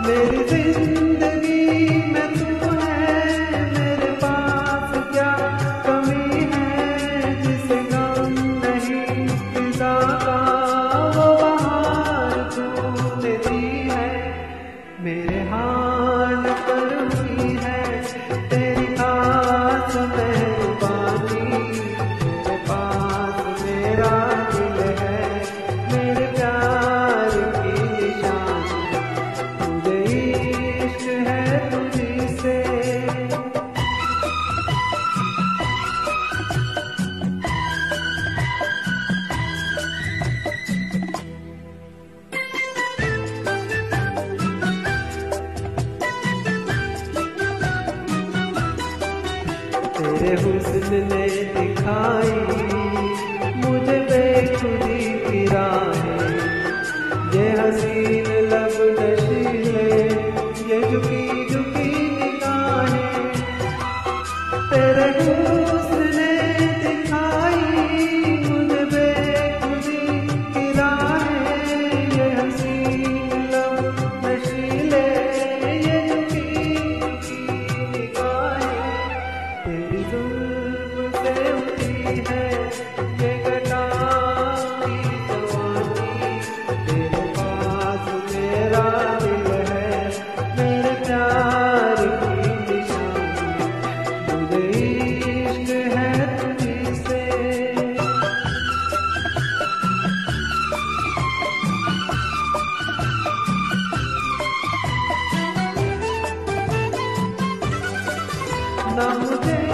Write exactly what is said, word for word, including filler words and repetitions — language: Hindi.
मेरी जिंदगी में तू है, मेरे पास क्या कमी है, जिसे गम नहीं फिजा का वो बहार तूने दी है। मेरे हाल पर हुई है तेरी खास मेहरबानी, मेरे पास मेरा दिल है, मेरे प्यार की निशानी, मुझे इश्क है तुझी से। तेरे हुस्न ने दिखाई मुझे बेखुदी की राहें, ये हसीन लब नशीले, ये झुकी झुकी निगाहें। तेरे हुस्न ने दिखाई मुझे बेखुदी की राहें, ये हसीन लब नशीले, ये झुकी झुकी निगाहें। तेरी जुल्फ से उठी है ये घटा की जवानी, तेरे पास मेरा दिल है, मेरे प्यार की निशानी, मुझे इश्क है तुझी से। ना मुझे